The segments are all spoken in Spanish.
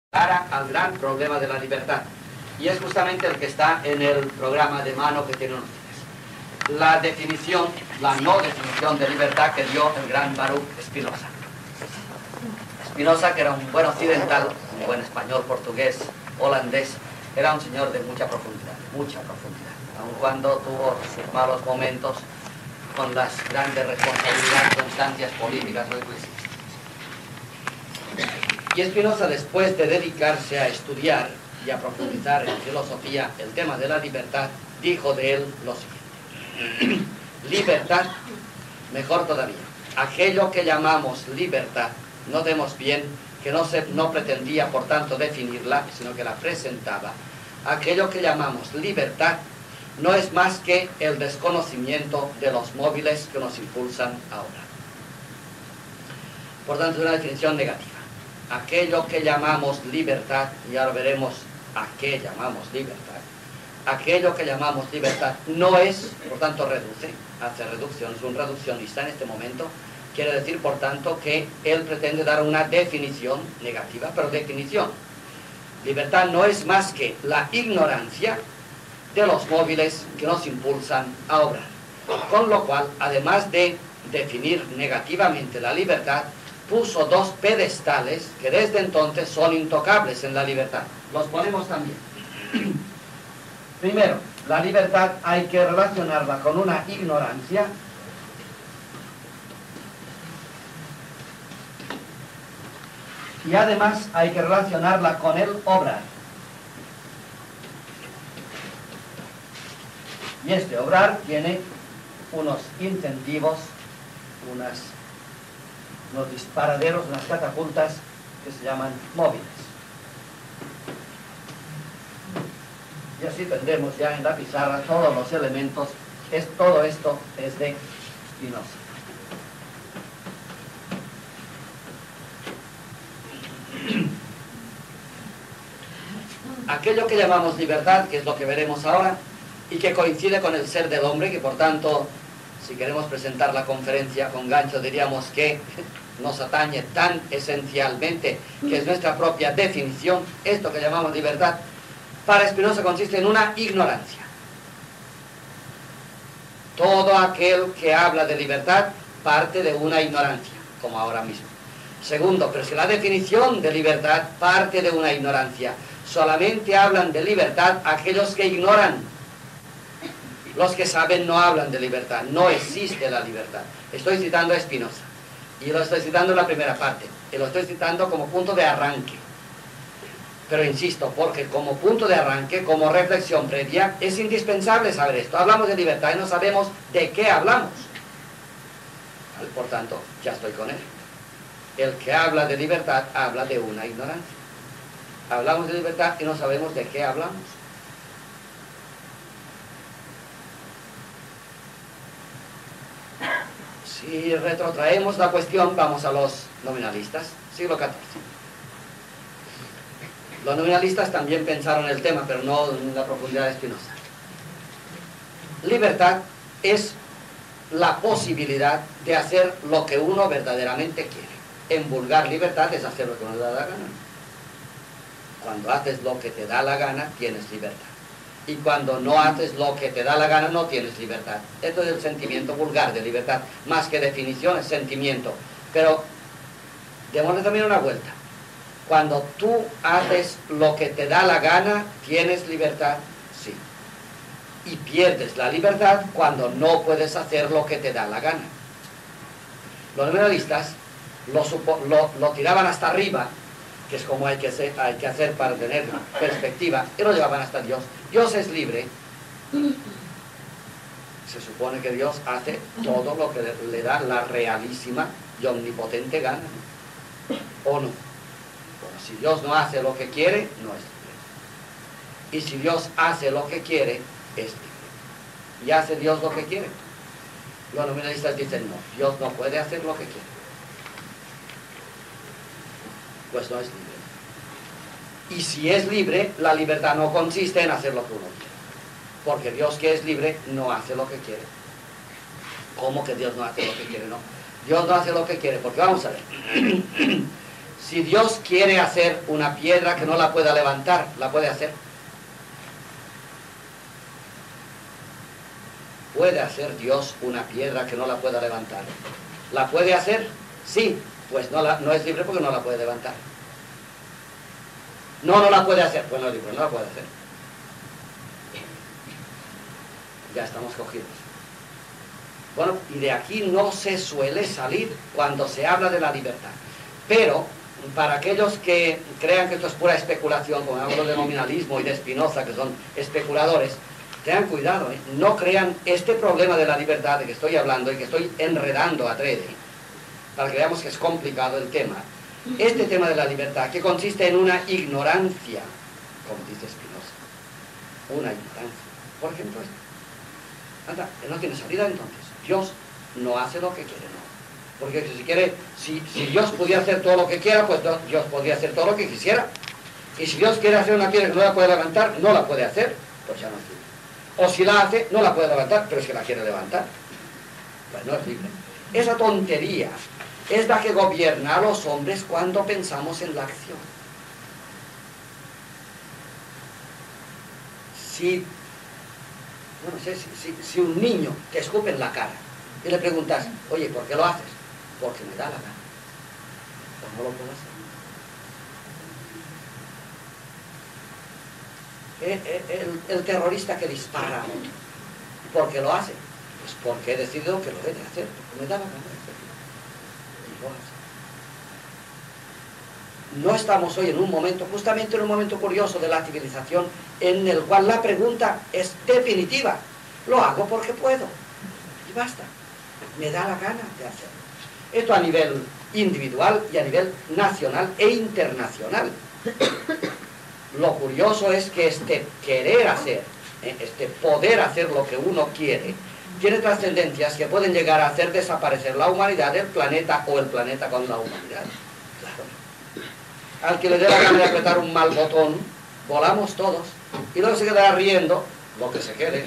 al gran problema de la libertad. Y es justamente el que está en el programa de mano que tienen ustedes. La definición, la no definición de libertad que dio el gran Baruch Spinoza. Spinoza, que era un buen occidental, un buen español, portugués, holandés, era un señor de mucha profundidad, aun cuando tuvo sus malos momentos con las grandes responsabilidades, constancias políticas o eclesiásticas. Y Spinoza, después de dedicarse a estudiar y a profundizar en filosofía el tema de la libertad, dijo de él lo siguiente: libertad, mejor todavía, aquello que llamamos libertad, notemos bien que no pretendía por tanto definirla, sino que la presentaba. Aquello que llamamos libertad no es más que el desconocimiento de los móviles que nos impulsan ahora. Por tanto, una definición negativa. Aquello que llamamos libertad, y ahora veremos a qué llamamos libertad, aquello que llamamos libertad no es, por tanto hace reducción, es un reduccionista en este momento, quiere decir por tanto que él pretende dar una definición negativa, pero definición. Libertad no es más que la ignorancia de los móviles que nos impulsan a obrar. Con lo cual, además de definir negativamente la libertad, puso dos pedestales que desde entonces son intocables en la libertad. Los ponemos también. Primero, la libertad hay que relacionarla con una ignorancia y además hay que relacionarla con el obrar. Y este obrar tiene unos incentivos, unos disparaderos, unas catapultas que se llaman móviles. Y así tendremos ya en la pizarra todos los elementos. Todo esto es de Spinoza. Aquello que llamamos libertad, que es lo que veremos ahora, y que coincide con el ser del hombre, que por tanto, si queremos presentar la conferencia con gancho, diríamos que nos atañe tan esencialmente, que es nuestra propia definición. Esto que llamamos libertad, para Spinoza consiste en una ignorancia. Todo aquel que habla de libertad parte de una ignorancia, como ahora mismo. Segundo, pero si la definición de libertad parte de una ignorancia, solamente hablan de libertad aquellos que ignoran. Los que saben no hablan de libertad, no existe la libertad. Estoy citando a Spinoza, y lo estoy citando en la primera parte, y lo estoy citando como punto de arranque. Pero insisto, porque como punto de arranque, como reflexión previa, es indispensable saber esto. Hablamos de libertad y no sabemos de qué hablamos. Por tanto, ya estoy con él. El que habla de libertad habla de una ignorancia. Hablamos de libertad y no sabemos de qué hablamos. Si retrotraemos la cuestión, vamos a los nominalistas, siglo XIV. Los nominalistas también pensaron el tema, pero no en la profundidad de Spinoza. Libertad es la posibilidad de hacer lo que uno verdaderamente quiere. En vulgar, libertad es hacer lo que uno le da la gana. Cuando haces lo que te da la gana, tienes libertad. Y cuando no haces lo que te da la gana, no tienes libertad. Esto es el sentimiento vulgar de libertad. Más que definición, es sentimiento. Pero démosle también una vuelta. Cuando tú haces lo que te da la gana, ¿tienes libertad? Sí. Y pierdes la libertad cuando no puedes hacer lo que te da la gana. Los nominalistas lo tiraban hasta arriba, que es como hay que hacer para tener perspectiva, y lo llevaban hasta Dios. Dios es libre. Se supone que Dios hace todo lo que le da la realísima y omnipotente gana. ¿O no? Bueno, si Dios no hace lo que quiere, no es libre. Y si Dios hace lo que quiere, es libre. ¿Y hace Dios lo que quiere? Los nominalistas dicen no, Dios no puede hacer lo que quiere. Pues no es libre. Y si es libre, la libertad no consiste en hacer lo que uno quiere. Porque Dios, que es libre, no hace lo que quiere. ¿Cómo que Dios no hace lo que quiere? No. Dios no hace lo que quiere, porque vamos a ver. Si Dios quiere hacer una piedra que no la pueda levantar, ¿la puede hacer? ¿Puede hacer Dios una piedra que no la pueda levantar? ¿La puede hacer? Sí, pues no es libre porque no la puede levantar. No la puede hacer, pues no es libre, no la puede hacer. Ya estamos cogidos. Bueno, y de aquí no se suele salir cuando se habla de la libertad. Pero, para aquellos que crean que esto es pura especulación, como hablo de nominalismo y de Spinoza, que son especuladores, tengan cuidado, no crean este problema de la libertad de que estoy hablando y que estoy enredando adrede, para que veamos que es complicado el tema. Este tema de la libertad, que consiste en una ignorancia, como dice Spinoza, una ignorancia. Por ejemplo, anda, no tiene salida entonces. Dios no hace lo que quiere, no. Porque si Dios pudiera hacer todo lo que quiera, pues Dios podría hacer todo lo que quisiera. Y si Dios quiere hacer una piedra que no la puede levantar, no la puede hacer, pues ya no es libre. O si la hace, no la puede levantar, pero es que la quiere levantar. Pues no es libre. Esa tontería es la que gobierna a los hombres cuando pensamos en la acción. Si un niño te escupe en la cara y le preguntas, oye, ¿por qué lo haces? Porque me da la gana. Pues no lo puedo hacer. El terrorista que dispara a otro, ¿por qué lo hace? Pues porque he decidido que lo debe hacer, porque me da la gana de hacerlo. Y lo hace. No estamos hoy justamente en un momento curioso de la civilización, en el cual la pregunta es definitiva. Lo hago porque puedo. Y basta. Me da la gana de hacerlo. Esto a nivel individual y a nivel nacional e internacional. Lo curioso es que este querer hacer, este poder hacer lo que uno quiere, tiene trascendencias que pueden llegar a hacer desaparecer la humanidad del planeta o el planeta con la humanidad. Al que le dé la gana de apretar un mal botón, volamos todos, y luego se quedará riendo, lo que se quede,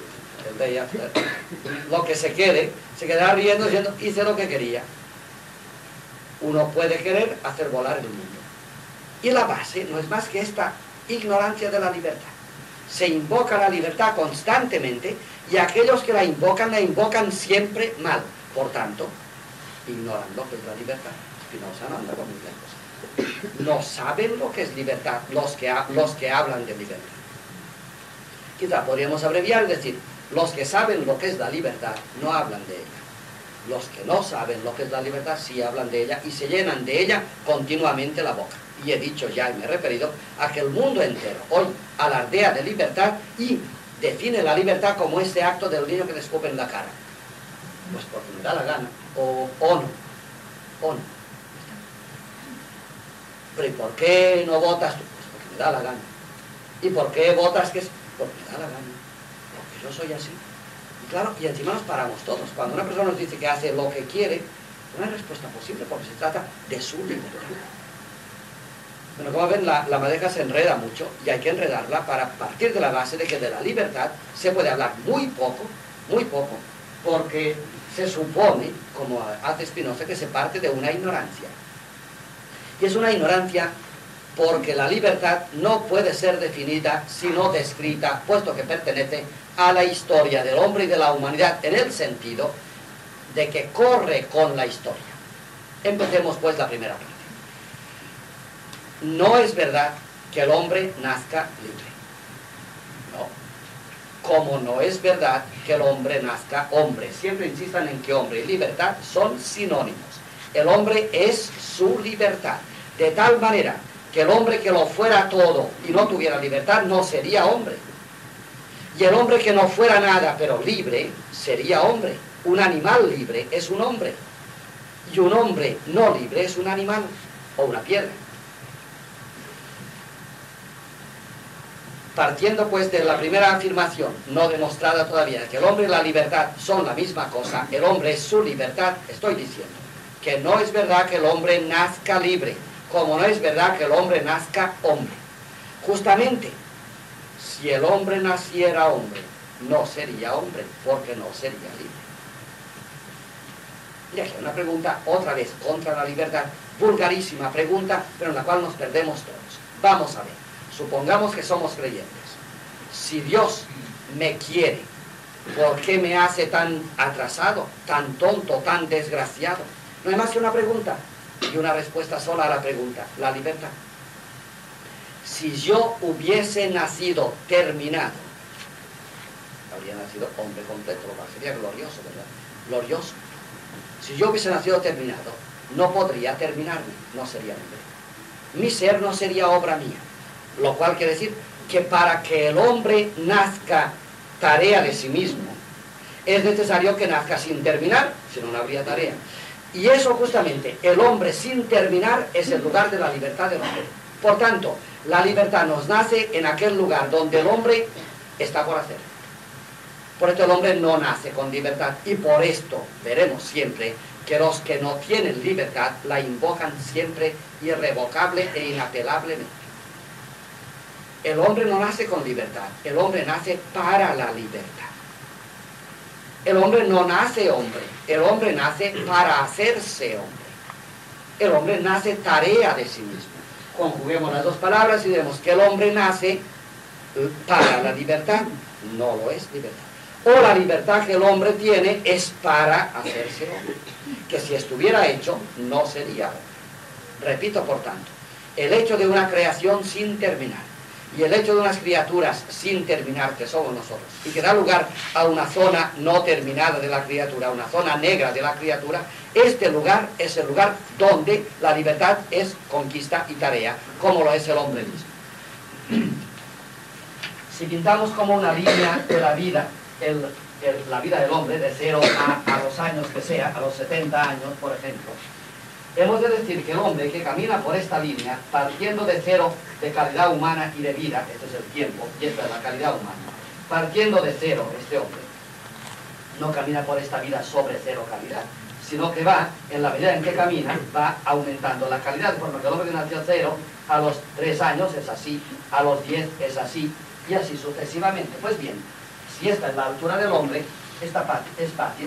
lo que se quede, se quedará riendo diciendo, hice lo que quería. Uno puede querer hacer volar el mundo. Y la base no es más que esta ignorancia de la libertad. Se invoca la libertad constantemente, y aquellos que la invocan siempre mal. Por tanto, ignoran lo que es la libertad. Spinoza no anda con muy lejos. No saben lo que es libertad los que hablan de libertad. Quizá podríamos abreviar y decir, los que saben lo que es la libertad no hablan de ella. Los que no saben lo que es la libertad sí hablan de ella y se llenan de ella continuamente la boca. Y he dicho ya y me he referido a que el mundo entero hoy alardea de libertad y define la libertad como ese acto del niño que le escupe en la cara. Pues porque me da la gana, o no. Pero ¿y por qué no votas tú? Pues porque me da la gana. ¿Y por qué votas que es? Porque me da la gana. Porque yo soy así. Y claro, y encima nos paramos todos. Cuando una persona nos dice que hace lo que quiere, no hay respuesta posible porque se trata de su libertad. Bueno, como ven, la madeja se enreda mucho y hay que enredarla para partir de la base de que de la libertad se puede hablar muy poco, porque se supone, como hace Spinoza, que se parte de una ignorancia. Y es una ignorancia porque la libertad no puede ser definida sino descrita, puesto que pertenece a la historia del hombre y de la humanidad, en el sentido de que corre con la historia. Empecemos pues la primera parte. No es verdad que el hombre nazca libre. No. Como no es verdad que el hombre nazca hombre. Siempre insistan en que hombre y libertad son sinónimos. El hombre es su libertad. De tal manera que el hombre que lo fuera todo y no tuviera libertad no sería hombre. Y el hombre que no fuera nada pero libre sería hombre. Un animal libre es un hombre. Y un hombre no libre es un animal o una piedra. Partiendo pues de la primera afirmación, no demostrada todavía, que el hombre y la libertad son la misma cosa, el hombre es su libertad, estoy diciendo que no es verdad que el hombre nazca libre, como no es verdad que el hombre nazca hombre. Justamente, si el hombre naciera hombre, no sería hombre, porque no sería libre. Y aquí una pregunta, otra vez, contra la libertad. vulgarísima pregunta, pero en la cual nos perdemos todos. Vamos a ver, supongamos que somos creyentes. Si Dios me quiere, ¿por qué me hace tan atrasado, tan tonto, tan desgraciado? No hay más que una pregunta y una respuesta sola a la pregunta: la libertad. Si yo hubiese nacido terminado, habría nacido hombre completo, lo cual sería glorioso, ¿verdad? Glorioso. Si yo hubiese nacido terminado, no podría terminarme, no sería libre. Mi ser no sería obra mía, lo cual quiere decir que para que el hombre nazca tarea de sí mismo, es necesario que nazca sin terminar, si no, no habría tarea. Y eso justamente, el hombre sin terminar, es el lugar de la libertad del hombre. Por tanto, la libertad nos nace en aquel lugar donde el hombre está por hacer. Por esto el hombre no nace con libertad, y por esto veremos siempre que los que no tienen libertad la invocan siempre irrevocable e inapelablemente. El hombre no nace con libertad, el hombre nace para la libertad. El hombre no nace hombre, el hombre nace para hacerse hombre. El hombre nace tarea de sí mismo. Conjuguemos las dos palabras y vemos que el hombre nace para la libertad, no lo es libertad. O la libertad que el hombre tiene es para hacerse hombre, que si estuviera hecho, no sería hombre. Repito, por tanto, el hecho de una creación sin terminar y el hecho de unas criaturas sin terminar, que somos nosotros, y que da lugar a una zona no terminada de la criatura, una zona negra de la criatura, este lugar es el lugar donde la libertad es conquista y tarea, como lo es el hombre mismo. Si pintamos como una línea de la vida, la vida del hombre, de 0 a los años que sea, a los 70 años, por ejemplo, hemos de decir que el hombre que camina por esta línea, partiendo de 0 de calidad humana y de vida, este es el tiempo, y esta es la calidad humana, partiendo de 0, este hombre no camina por esta vida sobre 0 calidad, sino que va, en la medida en que camina, va aumentando la calidad, por lo que el hombre que nació 0, a los 3 años es así, a los 10 es así, y así sucesivamente. Pues bien, si esta es la altura del hombre, esta parte es fácil.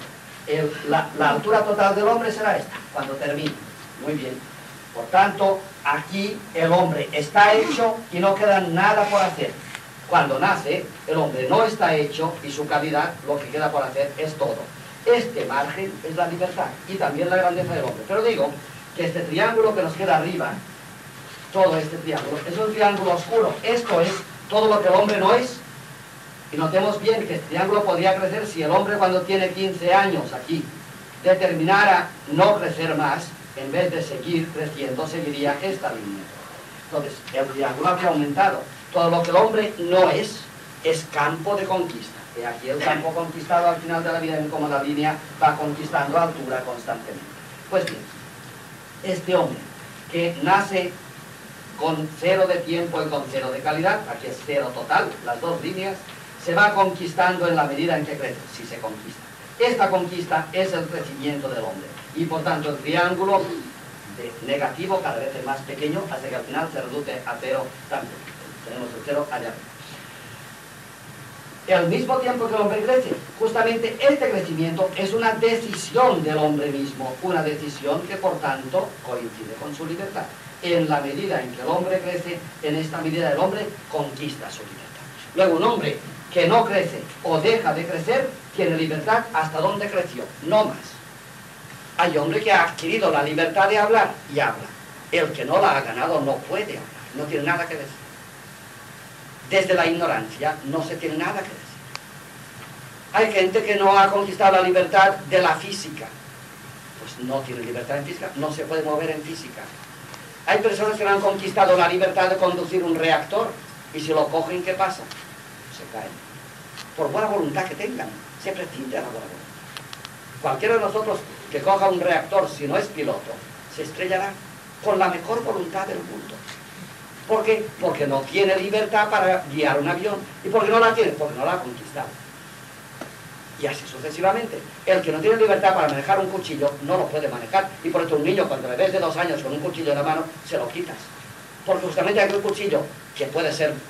La altura total del hombre será esta, cuando termine. Muy bien. Por tanto, aquí el hombre está hecho y no queda nada por hacer. Cuando nace, el hombre no está hecho y su calidad, lo que queda por hacer, es todo. Este margen es la libertad y también la grandeza del hombre. Pero digo que este triángulo que nos queda arriba, todo este triángulo, es un triángulo oscuro. Esto es todo lo que el hombre no es. Y notemos bien que este triángulo podría crecer si el hombre, cuando tiene 15 años aquí, determinara no crecer más, en vez de seguir creciendo, seguiría esta línea. Entonces, el triángulo habría aumentado. Todo lo que el hombre no es campo de conquista. Y aquí el campo conquistado al final de la vida, ven como la línea va conquistando altura constantemente. Pues bien, este hombre que nace con 0 de tiempo y con 0 de calidad, aquí es 0 total, las dos líneas, se va conquistando en la medida en que crece, si se conquista. Esta conquista es el crecimiento del hombre, y por tanto el triángulo negativo cada vez es más pequeño, hasta que al final se reduce a 0 también. Tenemos el 0 allá arriba. Al mismo tiempo que el hombre crece, justamente este crecimiento es una decisión del hombre mismo, una decisión que por tanto coincide con su libertad. En la medida en que el hombre crece, en esta medida el hombre conquista su libertad. Luego, un hombre que no crece o deja de crecer, tiene libertad hasta donde creció, no más. Hay hombre que ha adquirido la libertad de hablar y habla. El que no la ha ganado no puede hablar, no tiene nada que decir. Desde la ignorancia no se tiene nada que decir. Hay gente que no ha conquistado la libertad de la física, pues no tiene libertad en física, no se puede mover en física. Hay personas que no han conquistado la libertad de conducir un reactor, y si lo cogen, ¿qué pasa? Se caen. Por buena voluntad que tengan, se prescinde a la buena voluntad. Cualquiera de nosotros que coja un reactor, si no es piloto, se estrellará con la mejor voluntad del mundo. ¿Por qué? Porque no tiene libertad para guiar un avión. ¿Y por qué no la tiene? Porque no la ha conquistado. Y así sucesivamente. El que no tiene libertad para manejar un cuchillo, no lo puede manejar. Y por eso un niño, cuando le ves de 2 años con un cuchillo en la mano, se lo quitas. Porque justamente hay un cuchillo que puede ser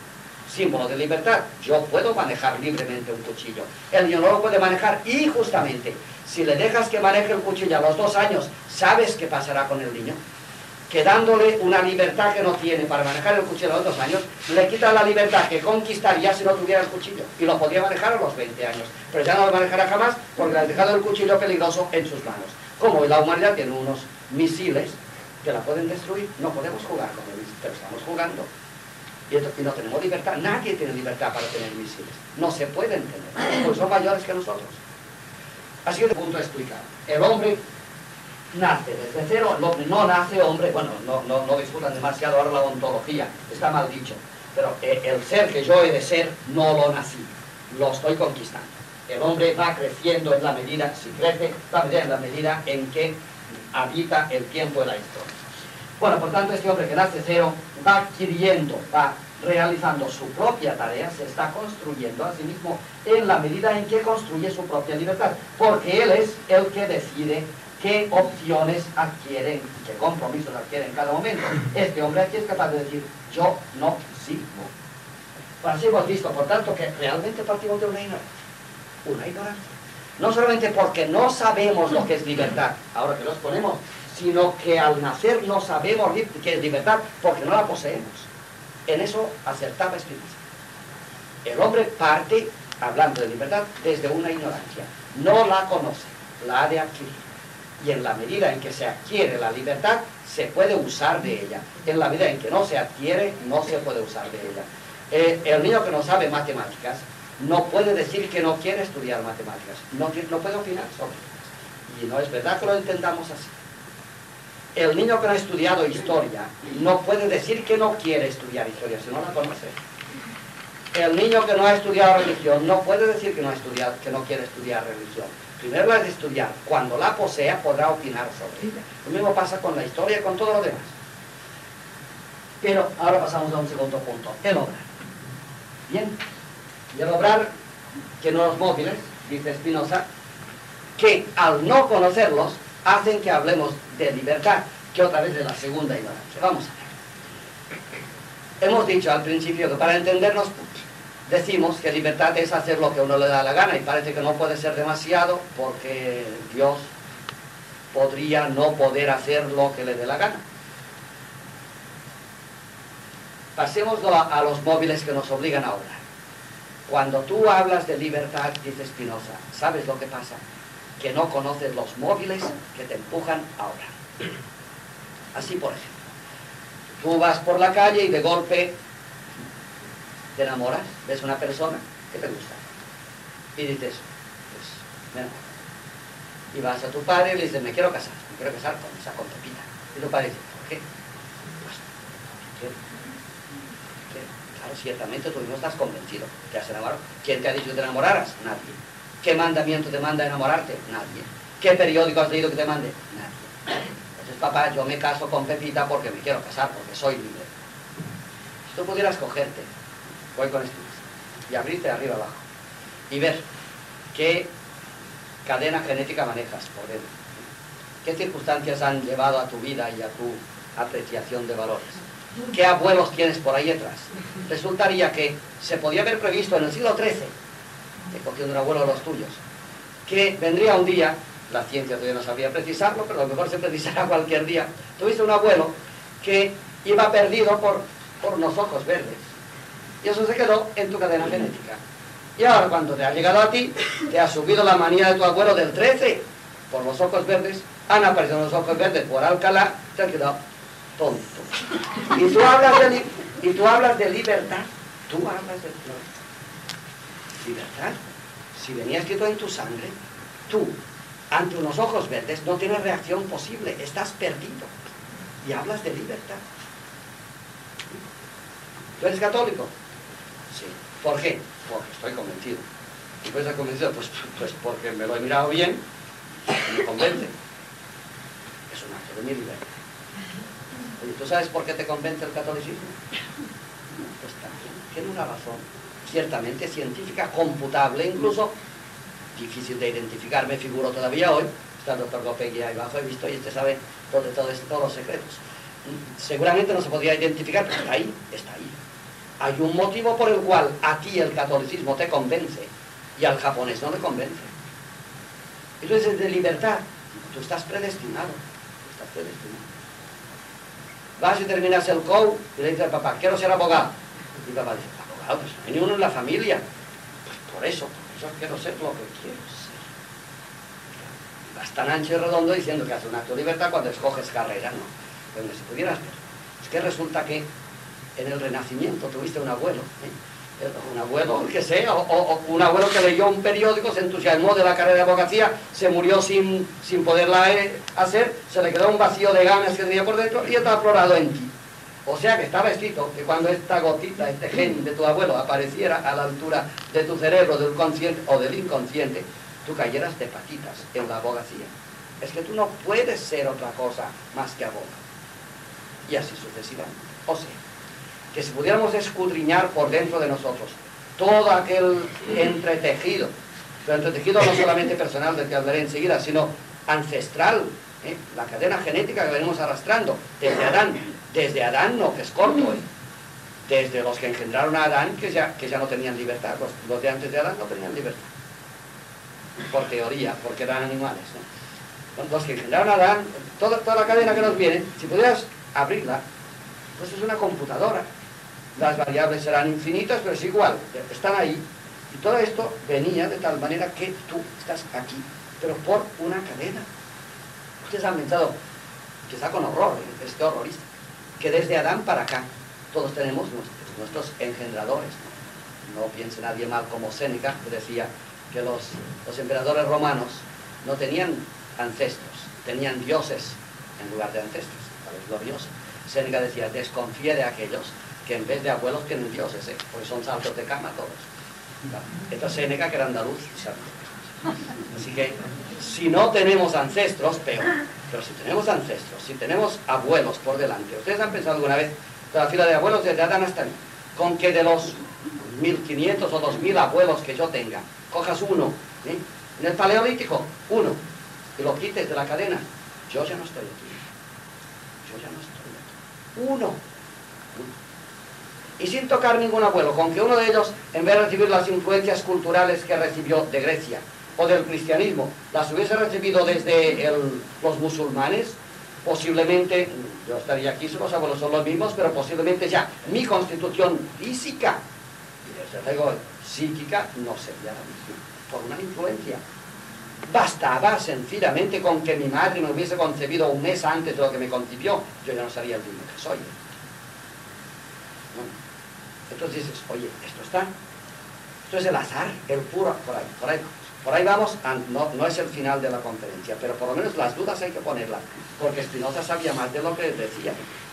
símbolo de libertad. Yo puedo manejar libremente un cuchillo. El niño no lo puede manejar y justamente, si le dejas que maneje el cuchillo a los 2 años, ¿sabes qué pasará con el niño? Que dándole una libertad que no tiene para manejar el cuchillo a los 2 años, le quita la libertad que conquistaría si no tuviera el cuchillo. Y lo podría manejar a los 20 años. Pero ya no lo manejará jamás porque le ha dejado el cuchillo peligroso en sus manos. Como la humanidad tiene unos misiles que la pueden destruir, no podemos jugar con ellos, pero estamos jugando. Y no tenemos libertad. Nadie tiene libertad para tener misiles. No se pueden tener, porque son mayores que nosotros. Así que este punto explicado. El hombre nace desde cero, el hombre no nace hombre. Bueno, no discutan demasiado ahora la ontología, está mal dicho. Pero el ser que yo he de ser, no lo nací, lo estoy conquistando. El hombre va creciendo en la medida, si crece, va en la medida en que habita el tiempo de la historia. Bueno, por tanto, este hombre que nace cero va adquiriendo, va realizando su propia tarea, se está construyendo a sí mismo en la medida en que construye su propia libertad, porque él es el que decide qué opciones adquieren, qué compromisos adquieren en cada momento. Este hombre aquí es capaz de decir, yo no sigo. Bueno, así hemos visto, por tanto, que realmente partimos de una ignorancia. Una ignorancia. No solamente porque no sabemos lo que es libertad, ahora que nos ponemos, sino que al nacer no sabemos qué es libertad porque no la poseemos. En eso acertaba Spinoza. El hombre parte, hablando de libertad, desde una ignorancia. No la conoce, la ha de adquirir. Y en la medida en que se adquiere la libertad, se puede usar de ella. En la medida en que no se adquiere, no se puede usar de ella. El niño que no sabe matemáticas no puede decir que no quiere estudiar matemáticas. No puede opinar sobre ellas. Y no es verdad que lo entendamos así. El niño que no ha estudiado historia no puede decir que no quiere estudiar historia, si no la conoce. El niño que no ha estudiado religión no puede decir que no quiere estudiar religión. Primero la ha de estudiar. Cuando la posea podrá opinar sobre ella. Lo mismo pasa con la historia y con todo lo demás. Pero ahora pasamos a un segundo punto. El obrar. Bien. Y el obrar, que no los móviles, dice Spinoza, que al no conocerlos, hacen que hablemos de libertad, que otra vez es la segunda ignorancia. Vamos a ver. Hemos dicho al principio que para entendernos, decimos que libertad es hacer lo que uno le da la gana, y parece que no puede ser demasiado, porque Dios podría no poder hacer lo que le dé la gana. Pasémoslo a los móviles que nos obligan a obrar. Cuando tú hablas de libertad, dice Spinoza, ¿sabes lo que pasa? Que no conoces los móviles que te empujan a obrar. Así, por ejemplo, tú vas por la calle y de golpe te enamoras, ves una persona que te gusta y dices, pues me enamoro. Y vas a tu padre y le dices, me quiero casar con Pepita. Y tu padre dice, ¿por qué? Pues, ¿qué? Claro, ciertamente tú no estás convencido, te has enamorado. ¿Quién te ha dicho que te enamoraras? Nadie. ¿Qué mandamiento te manda enamorarte? Nadie. ¿Qué periódico has leído que te mande? Nadie. Entonces, papá, yo me caso con Pepita porque me quiero casar, porque soy libre. Si tú pudieras cogerte, voy con esto, y abrirte de arriba abajo, y ver qué cadena genética manejas por dentro, qué circunstancias han llevado a tu vida y a tu apreciación de valores, qué abuelos tienes por ahí detrás, resultaría que se podía haber previsto en el siglo XIII, te cogiendo un abuelo de los tuyos, que vendría un día, la ciencia todavía no sabía precisarlo, pero a lo mejor se precisará cualquier día, tuviste un abuelo que iba perdido por los ojos verdes, y eso se quedó en tu cadena genética. Y ahora cuando te ha llegado a ti, te ha subido la manía de tu abuelo del 13, por los ojos verdes, han aparecido los ojos verdes por Alcalá, te han quedado tonto. Y tú hablas de libertad, tú hablas de libertad. Si venía escrito en tu sangre, tú, ante unos ojos verdes, no tienes reacción posible, estás perdido. Y hablas de libertad. ¿Tú eres católico? Sí. ¿Por qué? Porque estoy convencido. ¿Y puedes estar convencido? Pues porque me lo he mirado bien y me convence. Es un acto de mi libertad. Oye, ¿tú sabes por qué te convence el catolicismo? Pues también tiene una razón ciertamente científica, computable, incluso difícil de identificar. Me figuro todavía hoy, está el doctor Gopegui ahí abajo, he visto, y este sabe todos los secretos. Seguramente no se podría identificar, pero está ahí, está ahí. hay un motivo por el cual a ti el catolicismo te convence y al japonés no le convence. Entonces, de libertad, tú estás predestinado. Estás predestinado. Vas y terminas el COU y le dices al papá, quiero ser abogado. Y el papá dice, abogado, pues no hay ninguno en la familia. Pues por eso quiero ser lo que quiero ser. Vas tan ancho y redondo diciendo que hace un acto de libertad cuando escoges carrera, ¿no? Donde si pudieras ver. Es que resulta que en el Renacimiento tuviste un abuelo, un abuelo, que sea, o un abuelo que leyó un periódico, se entusiasmó de la carrera de abogacía, se murió sin poderla hacer, se le quedó un vacío de ganas que tenía por dentro y está aflorado en ti. O sea que estaba escrito que cuando esta gotita, este gen de tu abuelo apareciera a la altura de tu cerebro, del consciente o del inconsciente, tú cayeras de patitas en la abogacía. Es que tú no puedes ser otra cosa más que abogado. Y así sucesivamente. O sea, que si pudiéramos escudriñar por dentro de nosotros todo aquel entretejido, pero entretejido no solamente personal, del que hablaré enseguida, sino ancestral, la cadena genética que venimos arrastrando desde Adán no, que es corto, desde los que engendraron a Adán, que ya no tenían libertad, los de antes de Adán no tenían libertad, por teoría, porque eran animales, ¿no? Los que engendraron a Adán, toda la cadena que nos viene, si pudieras abrirla, pues es una computadora. Las variables serán infinitas, pero es igual, están ahí. Y todo esto venía de tal manera que tú estás aquí, pero por una cadena. Ustedes han pensado, quizá con horror, es horrorista, que desde Adán para acá, todos tenemos nuestros engendradores. No piense nadie mal como Séneca, que decía que los emperadores romanos no tenían ancestros, tenían dioses en lugar de ancestros, ¿sabes? Glorioso. Séneca decía, desconfíe de aquellos que en vez de abuelos tienen dioses, porque son saltos de cama todos. Esto es Séneca, que era andaluz, ¿sabes? Así que, si no tenemos ancestros, peor. Pero si tenemos ancestros, si tenemos abuelos por delante, ¿ustedes han pensado alguna vez toda la fila de abuelos desde Adán hasta mí? Con que de los 1500 o 2000 abuelos que yo tenga, cojas uno, en el Paleolítico, uno, y lo quites de la cadena, yo ya no estoy aquí. Yo ya no estoy aquí. Uno. Y sin tocar ningún abuelo, con que uno de ellos, en vez de recibir las influencias culturales que recibió de Grecia o del cristianismo, las hubiese recibido desde los musulmanes, posiblemente, yo estaría aquí si los abuelos son los mismos, pero posiblemente ya mi constitución física, y desde luego psíquica, no sería la misma, por una influencia. Bastaba sencillamente con que mi madre me hubiese concebido un mes antes de lo que me concibió, yo ya no sería el mismo que soy. Entonces dices, oye, esto es el azar, el puro, por ahí vamos, no es el final de la conferencia, pero por lo menos las dudas hay que ponerlas, porque Spinoza sabía más de lo que decía.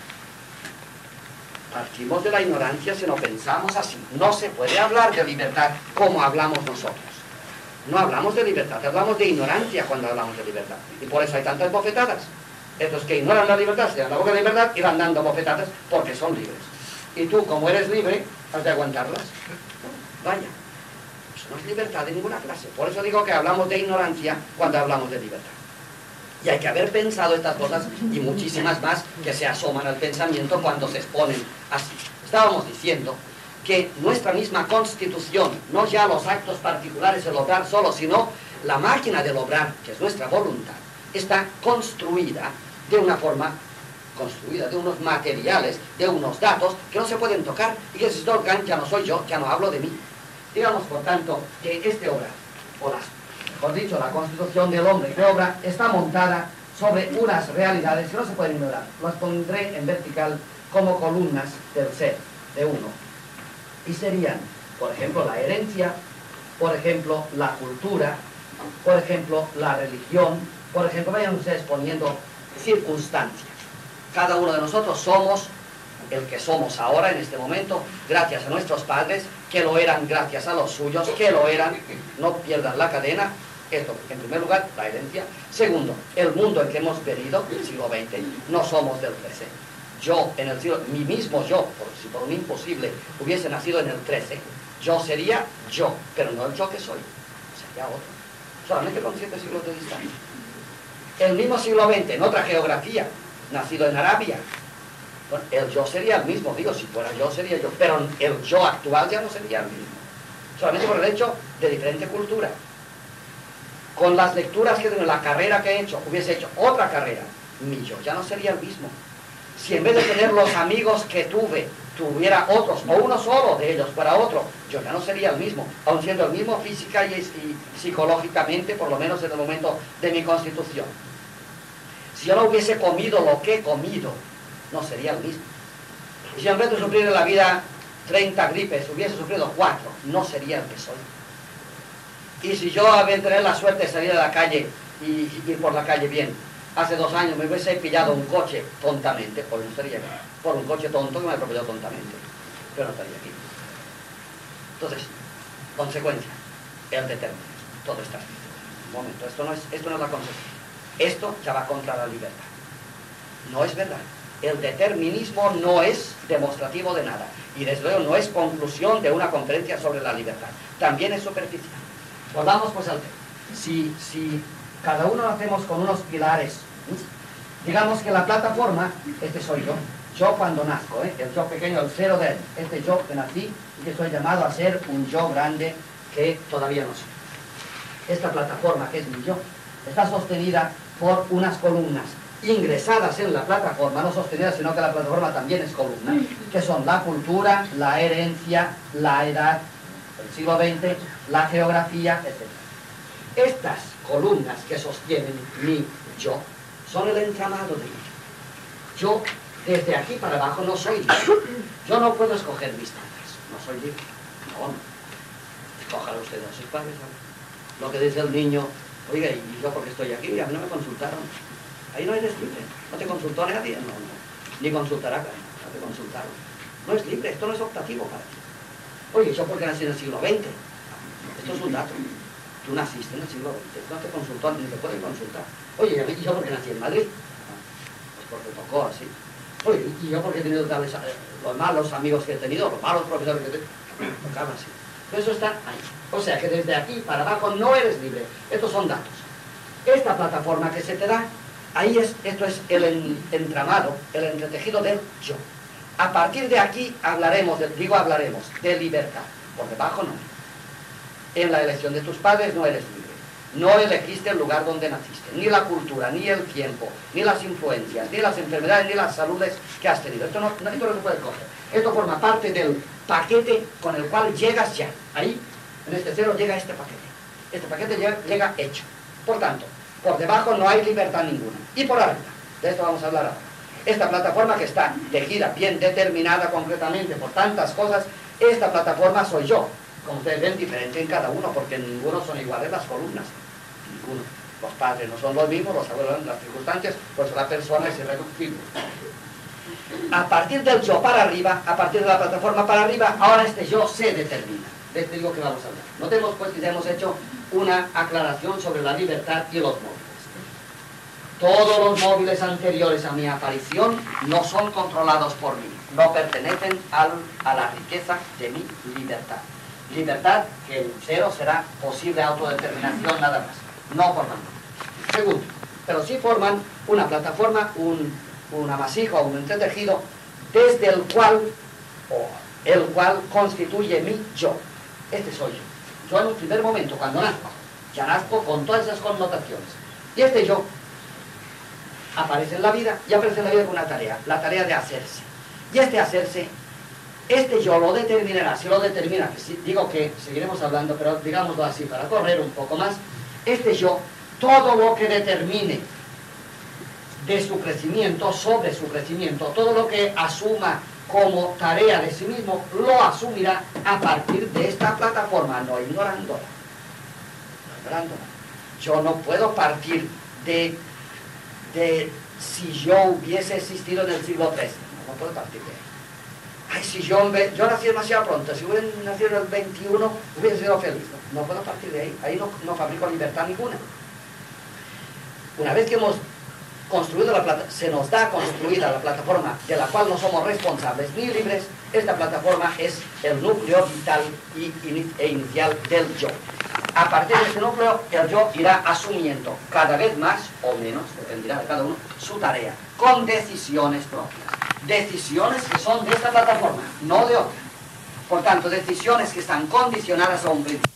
Partimos de la ignorancia si no pensamos así. No se puede hablar de libertad como hablamos nosotros. No hablamos de libertad, hablamos de ignorancia cuando hablamos de libertad. Y por eso hay tantas bofetadas. Estos que ignoran la libertad, se dan la boca de libertad y van dando bofetadas porque son libres. Y tú, como eres libre, has de aguantarlas. Vaya, eso no es libertad de ninguna clase. Por eso digo que hablamos de ignorancia cuando hablamos de libertad. Y hay que haber pensado estas cosas y muchísimas más que se asoman al pensamiento cuando se exponen así. Estábamos diciendo que nuestra misma constitución, no ya los actos particulares, el obrar solo, sino la máquina del obrar, que es nuestra voluntad, está construida de una forma, construida de unos materiales, de unos datos que no se pueden tocar y que si se tocan ya no soy yo, ya no hablo de mí. Digamos, por tanto, que este obrar, mejor dicho, la constitución del hombre que obra, está montada sobre unas realidades que no se pueden ignorar. Las pondré en vertical como columnas del ser, de uno. Y serían, por ejemplo, la herencia, por ejemplo, la cultura, por ejemplo, la religión, por ejemplo, vayan ustedes poniendo circunstancias. Cada uno de nosotros somos el que somos ahora, en este momento, gracias a nuestros padres, que lo eran gracias a los suyos, que lo eran, no pierdan la cadena. Esto, en primer lugar, la herencia. Segundo, el mundo en que hemos venido, el siglo XX, no somos del XIII. Yo, en el siglo, mi mismo yo, si por un imposible hubiese nacido en el XIII, yo sería yo, pero no el yo que soy, sería otro. Solamente con 7 siglos de distancia. El mismo siglo XX, en otra geografía, nacido en Arabia, Bueno, el yo sería el mismo, digo, si fuera yo sería yo, pero el yo actual ya no sería el mismo, solamente por el hecho de diferente cultura. Con las lecturas que de la carrera que he hecho, hubiese hecho otra carrera, mi yo ya no sería el mismo. Si en vez de tener los amigos que tuviera otros, o uno solo de ellos fuera otro, yo ya no sería el mismo, aun siendo el mismo física y psicológicamente, por lo menos en el momento de mi constitución. Si yo no hubiese comido lo que he comido, no sería el mismo. Y si en vez de sufrir en la vida 30 gripes, hubiese sufrido 4, no sería el que soy. Y si yo había tenido la suerte de salir a la calle y ir por la calle bien, hace 2 años me hubiese pillado un coche tontamente, pues no estaría aquí. Por un coche tonto que me atropelló tontamente, pero no estaría aquí. Entonces, consecuencia, el determinismo. Todo está escrito. Un momento, esto no es la consecuencia. Esto ya va contra la libertad. No es verdad. El determinismo no es demostrativo de nada. Y desde luego no es conclusión de una conferencia sobre la libertad. También es superficial. Volvamos pues al tema. Si cada uno lo hacemos con unos pilares, digamos que la plataforma, este soy yo cuando nazco, el yo pequeño, el cero de él, este yo que nací y que estoy llamado a ser un yo grande que todavía no soy. Esta plataforma que es mi yo, está sostenida por unas columnas ingresadas en la plataforma, no sostenidas, sino que la plataforma también es columna, que son la cultura, la herencia, la edad, el siglo XX, la geografía, etc. Estas columnas que sostienen mi yo son el entramado de mi yo. Yo, desde aquí para abajo, no soy libre. Yo no puedo escoger mis padres, no soy libre. No. Escójalo ustedes a sus padres. Lo que dice el niño, oiga, ¿y yo por qué estoy aquí? A mí no me consultaron. Ahí no eres libre. ¿No te consultó nadie? No. Ni consultará, no te consultaron. No es libre, esto no es optativo para ti. Oye, ¿yo por qué nací en el siglo XX? Esto es un dato. Tú naciste en el siglo XX, no te consultó, ni te pueden consultar. Oye, ¿y yo por qué nací en Madrid? Pues porque tocó así. Oye, ¿y yo por qué he tenido tales, los malos amigos que he tenido, los malos profesores que he tenido? Tocaba así. Pero eso está ahí. O sea que desde aquí para abajo no eres libre. Estos son datos. Esta plataforma que se te da, esto es el entramado, el entretejido del yo. A partir de aquí hablaremos de libertad. Por debajo no. En la elección de tus padres no eres libre. No elegiste el lugar donde naciste, ni la cultura, ni el tiempo, ni las influencias, ni las enfermedades, ni las saludes que has tenido. Esto no se puede coger. Esto forma parte del paquete con el cual llegas ya. Ahí, en este cero, llega este paquete. Este paquete llega hecho. Por tanto, por debajo no hay libertad ninguna. Y por arriba, de esto vamos a hablar ahora. Esta plataforma que está tejida, bien determinada concretamente por tantas cosas, esta plataforma soy yo. Como ustedes ven, diferente en cada uno, porque en ninguno son iguales las columnas. Ninguno. Los padres no son los mismos, los abuelos, las circunstancias, pues la persona es irreductible. A partir del yo para arriba, a partir de la plataforma para arriba, ahora este yo se determina. De este digo que vamos a hablar. Notemos pues que ya hemos hecho una aclaración sobre la libertad y los móviles. Todos los móviles anteriores a mi aparición no son controlados por mí, no pertenecen a la riqueza de mi libertad. Libertad que en cero será posible autodeterminación nada más, no forman. Segundo, pero sí forman una plataforma, un amasijo, un entretejido, desde el cual constituye mi yo. Este soy yo. Yo en un primer momento, cuando nazco, ya nazco con todas esas connotaciones. Y este yo aparece en la vida, y aparece en la vida con una tarea, la tarea de hacerse. Y este hacerse, este yo lo determinará, si lo determina, que sí, digo que seguiremos hablando, pero digámoslo así, para correr un poco más, este yo, todo lo que determine de su crecimiento, sobre su crecimiento, todo lo que asuma como tarea de sí mismo, lo asumirá a partir de esta plataforma, no ignorándola. Yo no puedo partir de si yo hubiese existido en el siglo XIII, no puedo partir de ahí. Ay, si yo nací demasiado pronto, si hubiera nacido en el XXI, hubiese sido feliz. No puedo partir de ahí no fabrico libertad ninguna. Una vez que hemos construido se nos da construida la plataforma de la cual no somos responsables ni libres, esta plataforma es el núcleo vital e inicial del yo. A partir de este núcleo, el yo irá asumiendo cada vez más o menos, dependerá de cada uno, su tarea, con decisiones propias. decisiones que son de esta plataforma, no de otra. Por tanto, decisiones que están condicionadas a un principio.